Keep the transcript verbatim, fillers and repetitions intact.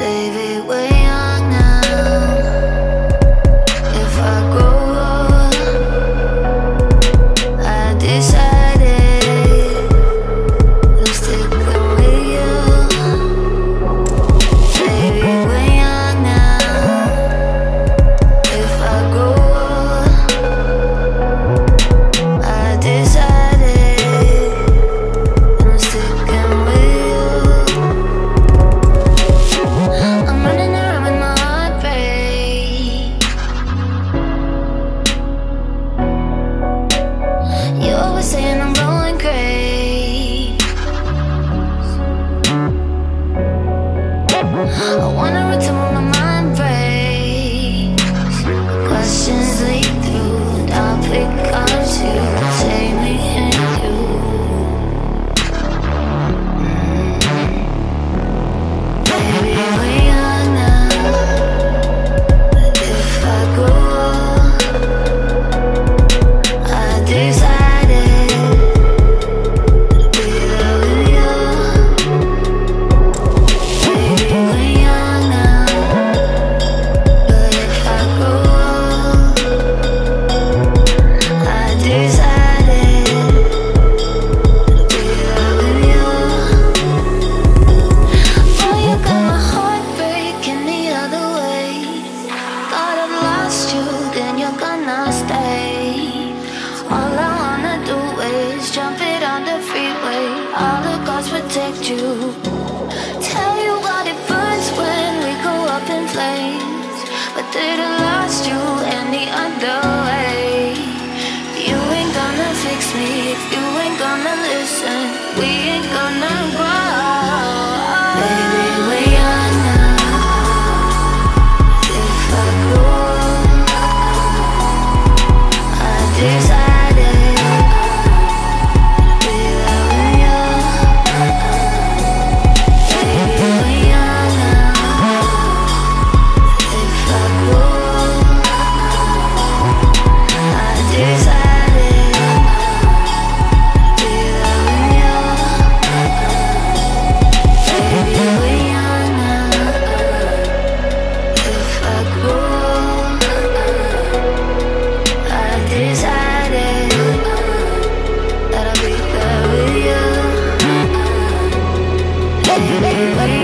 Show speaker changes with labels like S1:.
S1: Baby, we're young now. If I grow up, I decided I'm sticking with you. Baby, we're young now. If I grow up, I decided I'm sticking with you. I'm running around with my heartbreak. You always saying I'm going crazy. I wanna return when my mind breaks. Questions leak through, and I'll pick up to take me in you. Baby, we're young now. If I grow up, I decided to be there with you. Baby, we're young now. But if I grow up, I decided to be there with you. Oh, you got my heart breaking the other way. Thought I've lost you, then you're gonna stay. All I wanna do is jump it on the freeway. All the cars protect you. Tell you what it burns when we go up in flames. But they'd have lost you any other way. You ain't gonna fix me if you ain't gonna listen. We ain't gonna grow. Baby, we're young now. If I grow up, I decided to be there with you. Baby, we're young now. If I grow up, I decided to be there with you. Baby, we're young now. If I grow up, I decided that I'll be there with you. Baby, we're